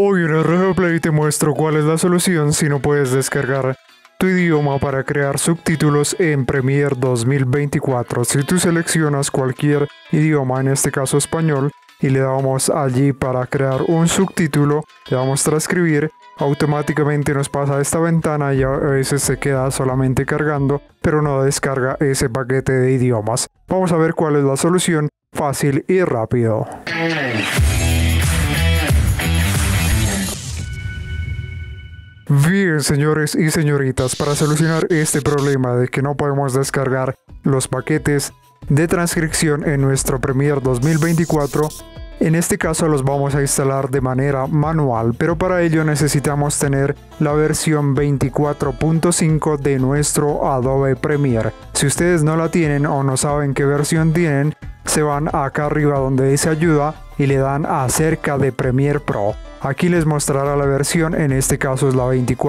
Hoy en RG Play te muestro cuál es la solución si no puedes descargar tu idioma para crear subtítulos en Premiere 2024. Si tú seleccionas cualquier idioma, en este caso español, y le damos allí para crear un subtítulo, le damos transcribir, automáticamente nos pasa esta ventana y a veces se queda solamente cargando, pero no descarga ese paquete de idiomas. Vamos a ver cuál es la solución fácil y rápido. Bien, señores y señoritas, para solucionar este problema de que no podemos descargar los paquetes de transcripción en nuestro Premiere 2024, en este caso los vamos a instalar de manera manual, pero para ello necesitamos tener la versión 24.5 de nuestro Adobe Premiere. Si ustedes no la tienen o no saben qué versión tienen, se van acá arriba donde dice ayuda y le dan a acerca de Premiere Pro. Aquí les mostrará la versión, en este caso es la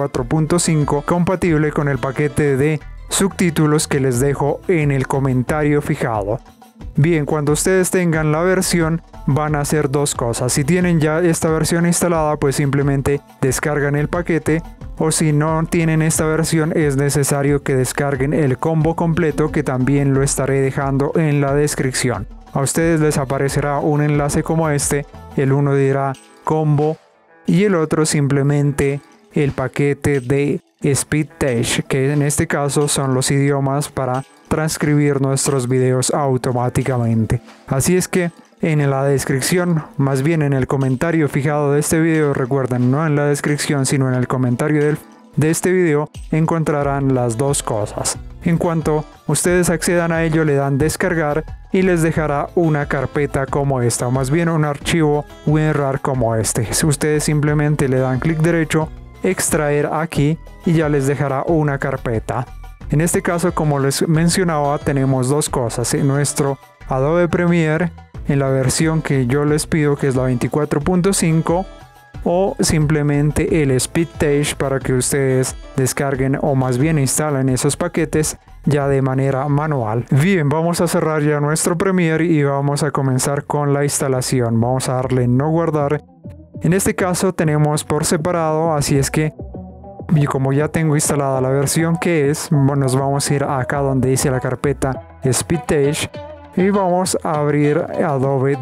24.5, compatible con el paquete de subtítulos que les dejo en el comentario fijado. Bien, cuando ustedes tengan la versión van a hacer dos cosas. Si tienen ya esta versión instalada, pues simplemente descargan el paquete, o si no tienen esta versión es necesario que descarguen el combo completo, que también lo estaré dejando en la descripción. A ustedes les aparecerá un enlace como este, el uno dirá combo y el otro simplemente el paquete de SpeedTech, que en este caso son los idiomas para transcribir nuestros videos automáticamente. Así es que en la descripción, más bien en el comentario fijado de este video, recuerden, no en la descripción sino en el comentario de este video, encontrarán las dos cosas. En cuanto ustedes accedan a ello, le dan descargar y les dejará una carpeta como esta, o más bien un archivo WinRAR como este. Si ustedes simplemente le dan clic derecho, extraer aquí, y ya les dejará una carpeta. En este caso, como les mencionaba, tenemos dos cosas. En nuestro Adobe Premiere, en la versión que yo les pido, que es la 24.5, o simplemente el SpeedTech para que ustedes descarguen o más bien instalen esos paquetes ya de manera manual. Bien, vamos a cerrar ya nuestro Premiere y vamos a comenzar con la instalación. Vamos a darle no guardar. En este caso tenemos por separado, así es que y como ya tengo instalada la versión que es, nos vamos a ir acá donde dice la carpeta SpeedTech y vamos a abrir Adobe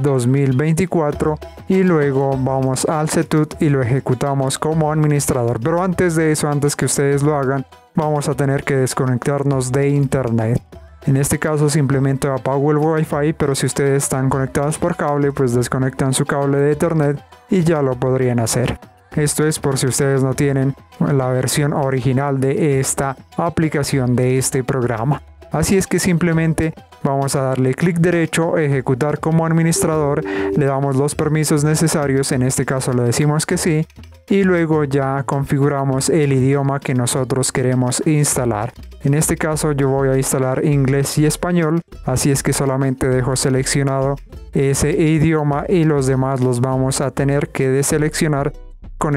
2024 y luego vamos al Setup y lo ejecutamos como administrador. Pero antes de eso, antes que ustedes lo hagan, vamos a tener que desconectarnos de internet. En este caso simplemente apago el Wi-Fi, pero si ustedes están conectados por cable, pues desconectan su cable de Ethernet y ya lo podrían hacer. Esto es por si ustedes no tienen la versión original de esta aplicación, de este programa. Así es que simplemente vamos a darle clic derecho, ejecutar como administrador, le damos los permisos necesarios, en este caso le decimos que sí, y luego ya configuramos el idioma que nosotros queremos instalar. En este caso yo voy a instalar inglés y español, así es que solamente dejo seleccionado ese idioma y los demás los vamos a tener que deseleccionar con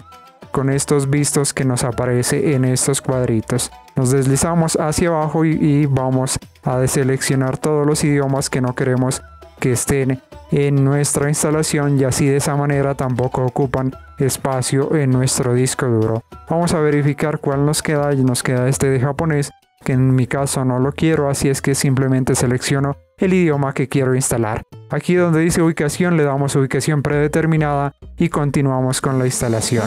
estos vistos que nos aparece en estos cuadritos. Nos deslizamos hacia abajo y vamos a deseleccionar todos los idiomas que no queremos que estén en nuestra instalación, y así de esa manera tampoco ocupan espacio en nuestro disco duro. Vamos a verificar cuál nos queda, y nos queda este de japonés, que en mi caso no lo quiero, así es que simplemente selecciono el idioma que quiero instalar. Aquí donde dice ubicación le damos ubicación predeterminada y continuamos con la instalación.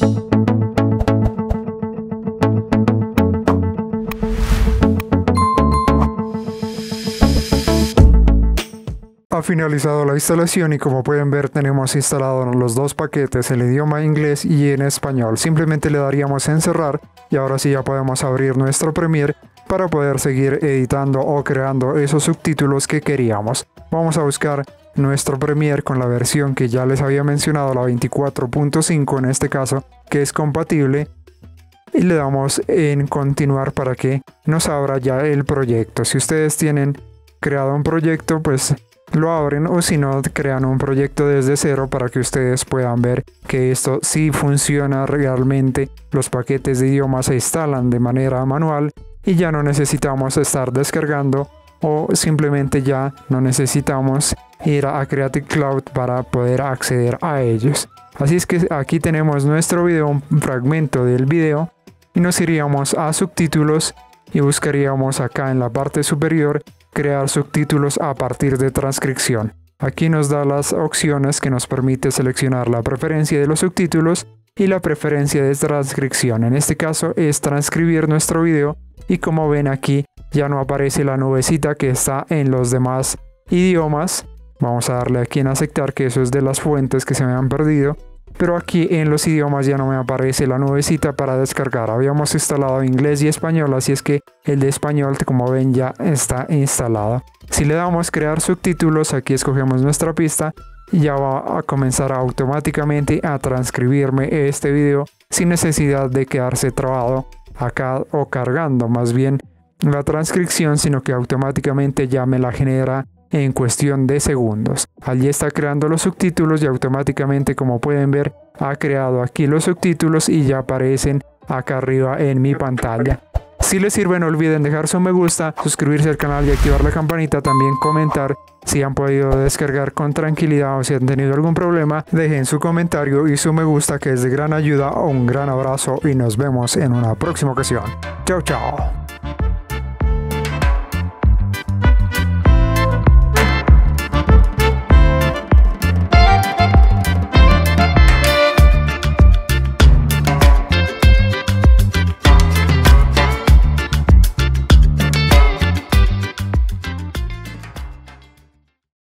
Ha finalizado la instalación y como pueden ver tenemos instalados los dos paquetes, el idioma inglés y en español. Simplemente le daríamos en cerrar y ahora sí ya podemos abrir nuestro Premiere para poder seguir editando o creando esos subtítulos que queríamos. Vamos a buscar nuestro Premiere con la versión que ya les había mencionado, la 24.5 en este caso, que es compatible, y le damos en continuar para que nos abra ya el proyecto. Si ustedes tienen creado un proyecto, pues lo abren, o si no, crean un proyecto desde cero para que ustedes puedan ver que esto sí funciona realmente. Los paquetes de idioma se instalan de manera manual y ya no necesitamos estar descargando o simplemente ya no necesitamos ir a Creative Cloud para poder acceder a ellos. Así es que aquí tenemos nuestro video, un fragmento del video, y nos iríamos a subtítulos y buscaríamos acá en la parte superior crear subtítulos a partir de transcripción. Aquí nos da las opciones que nos permite seleccionar la preferencia de los subtítulos y la preferencia de transcripción. En este caso es transcribir nuestro video, y como ven aquí ya no aparece la nubecita que está en los demás idiomas. Vamos a darle aquí en aceptar, que eso es de las fuentes que se me han perdido, pero aquí en los idiomas ya no me aparece la nubecita para descargar. Habíamos instalado inglés y español, así es que el de español, como ven, ya está instalado. Si le damos crear subtítulos, aquí escogemos nuestra pista y ya va a comenzar automáticamente a transcribirme este video sin necesidad de quedarse trabado acá o cargando más bien la transcripción, sino que automáticamente ya me la genera en cuestión de segundos. Allí está creando los subtítulos y automáticamente, como pueden ver, ha creado aquí los subtítulos y ya aparecen acá arriba en mi pantalla. Si les sirve, no olviden dejar su me gusta, suscribirse al canal y activar la campanita. También comentar si han podido descargar con tranquilidad o si han tenido algún problema. Dejen su comentario y su me gusta, que es de gran ayuda. Un gran abrazo y nos vemos en una próxima ocasión. Chao, chao.